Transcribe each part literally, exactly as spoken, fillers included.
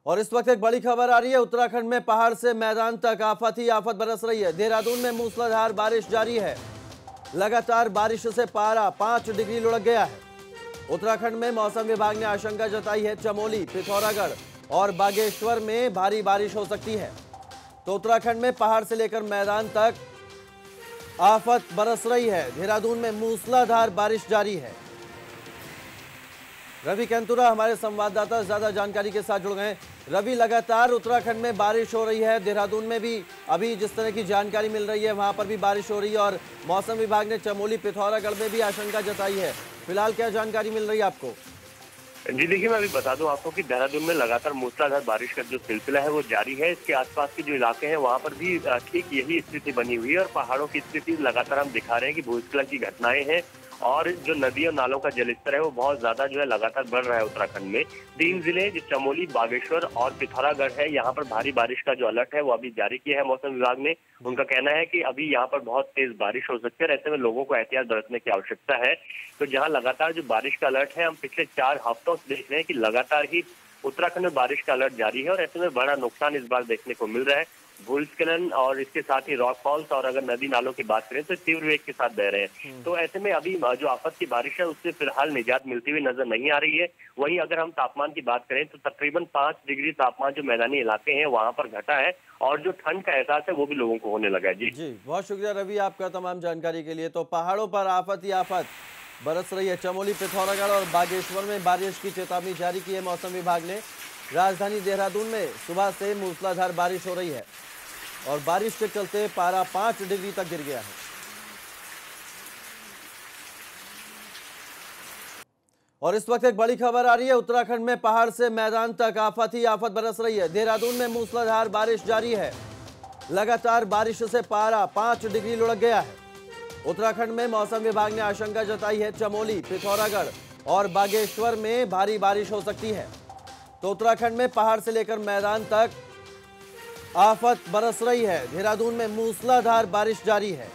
और इस वक्त एक बड़ी खबर आ रही है। उत्तराखंड में पहाड़ से मैदान तक आफत ही आफत बरस रही है। देहरादून में मूसलाधार बारिश जारी है। लगातार बारिश से पारा पांच डिग्री लुढ़क गया है। उत्तराखंड में मौसम विभाग ने आशंका जताई है चमोली, पिथौरागढ़ और बागेश्वर में भारी बारिश हो सकती है। तो उत्तराखंड में पहाड़ से लेकर मैदान तक आफत बरस रही है। देहरादून में मूसलाधार बारिश जारी है। रवि केंतुरा हमारे संवाददाता ज्यादा जानकारी के साथ जुड़ गए। रवि, लगातार उत्तराखंड में बारिश हो रही है। देहरादून में भी अभी जिस तरह की जानकारी मिल रही है वहां पर भी बारिश हो रही है और मौसम विभाग ने चमोली, पिथौरागढ़ में भी आशंका जताई है। फिलहाल क्या जानकारी मिल रही है आपको? जी देखिए, मैं अभी बता दूं आपको कि देहरादून में लगातार मूसलाधार बारिश का जो सिलसिला है वो जारी है। इसके आसपास के जो इलाके हैं वहां पर भी ठीक यही स्थिति बनी हुई है और पहाड़ों की स्थिति लगातार हम दिखा रहे हैं कि भूस्खलन की घटनाएं हैं और जो नदी और नालों का जलस्तर है वो बहुत ज्यादा जो है लगातार बढ़ रहा है। उत्तराखंड में तीन जिले जो चमोली, बागेश्वर और पिथौरागढ़ है, यहाँ पर भारी बारिश का जो अलर्ट है वो अभी जारी किया है मौसम विभाग ने। उनका कहना है कि अभी यहाँ पर बहुत तेज बारिश हो सकती है, ऐसे में लोगों को एहतियात बरतने की आवश्यकता है। तो जहाँ लगातार जो बारिश का अलर्ट है, हम पिछले चार हफ्तों से देख रहे हैं कि लगातार ही उत्तराखंड में बारिश का अलर्ट जारी है और ऐसे में बड़ा नुकसान इस बार देखने को मिल रहा है। भूस्खलन और इसके साथ ही रॉक फॉल्स और अगर नदी नालों की बात करें तो तीव्र वेग के साथ बह रहे हैं। तो ऐसे में अभी जो आफत की बारिश है उससे फिलहाल निजात मिलती हुई नजर नहीं आ रही है। वहीं अगर हम तापमान की बात करें तो तकरीबन पांच डिग्री तापमान जो मैदानी इलाके हैं वहां पर घटा है और जो ठंड का एहसास है वो भी लोगों को होने लगा है। जी जी बहुत शुक्रिया रवि आपका तमाम जानकारी के लिए। तो पहाड़ों पर आफत ही आफत बरस रही है। चमोली, पिथौरागढ़ और बागेश्वर में बारिश की चेतावनी जारी की है मौसम विभाग ने। राजधानी देहरादून में सुबह से मूसलाधार बारिश हो रही है और बारिश के चलते पारा पांच डिग्री तक गिर गया है। और इस वक्त एक बड़ी खबर आ रही है। उत्तराखंड में पहाड़ से मैदान तक आफत ही आफत बरस रही है। देहरादून में मूसलाधार बारिश जारी है। लगातार बारिश से पारा पांच डिग्री लुढ़क गया है। उत्तराखंड में मौसम विभाग ने आशंका जताई है चमोली, पिथौरागढ़ और बागेश्वर में भारी बारिश हो सकती है। तो उत्तराखंड में पहाड़ से लेकर मैदान तक आफत बरस रही है। देहरादून में मूसलाधार बारिश जारी है।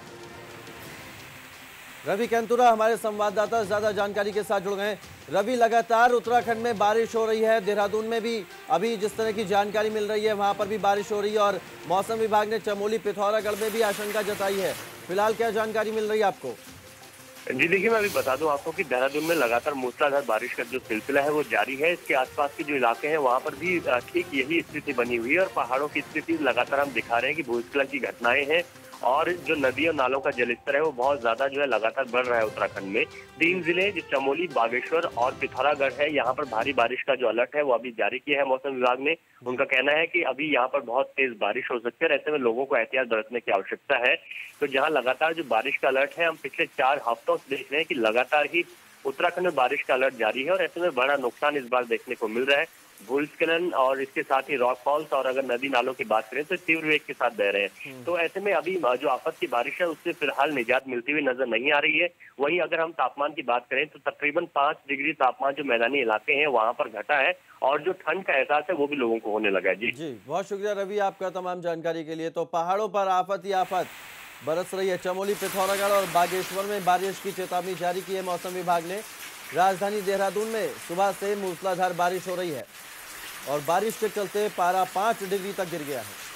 रवि केंतुरा हमारे संवाददाता ज्यादा जानकारी के साथ जुड़ गए। रवि, लगातार उत्तराखंड में बारिश हो रही है। देहरादून में भी अभी जिस तरह की जानकारी मिल रही है वहां पर भी बारिश हो रही है और मौसम विभाग ने चमोली, पिथौरागढ़ में भी आशंका जताई है। फिलहाल क्या जानकारी मिल रही है आपको? जी देखिए, मैं अभी बता दूं आपको कि देहरादून में लगातार मूसलाधार बारिश का जो सिलसिला है वो जारी है। इसके आसपास के जो इलाके हैं वहां पर भी ठीक यही स्थिति बनी हुई है और पहाड़ों की स्थिति लगातार हम दिखा रहे हैं कि भूस्खलन की घटनाएं हैं और जो नदी और नालों का जलस्तर है वो बहुत ज्यादा जो है लगातार बढ़ रहा है। उत्तराखंड में तीन जिले जो चमोली, बागेश्वर और पिथौरागढ़ है, यहाँ पर भारी बारिश का जो अलर्ट है वो अभी जारी किया है मौसम विभाग ने। उनका कहना है कि अभी यहाँ पर बहुत तेज बारिश हो सकती है, ऐसे में लोगों को एहतियात बरतने की आवश्यकता है। तो जहाँ लगातार जो बारिश का अलर्ट है, हम पिछले चार हफ्तों से देख रहे हैं कि लगातार ही उत्तराखंड में बारिश का अलर्ट जारी है और ऐसे में बड़ा नुकसान इस बार देखने को मिल रहा है। भूस्खलन और इसके साथ ही रॉक फॉल्स और अगर नदी नालों की बात करें तो तीव्र वेग के साथ बह रहे हैं। तो ऐसे में अभी जो आफत की बारिश है उससे फिलहाल निजात मिलती हुई नजर नहीं आ रही है। वहीं अगर हम तापमान की बात करें तो तकरीबन पांच डिग्री तापमान जो मैदानी इलाके हैं वहां पर घटा है और जो ठंड का एहसास है वो भी लोगों को होने लगा है। जी जी बहुत शुक्रिया रवि आपका तमाम जानकारी के लिए। तो पहाड़ों पर आफत ही आफत बरस रही है। चमोली, पिथौरागढ़ और बागेश्वर में बारिश की चेतावनी जारी की है मौसम विभाग ने। राजधानी देहरादून में सुबह से मूसलाधार बारिश हो रही है और बारिश के चलते पारा पांच डिग्री तक गिर गया है।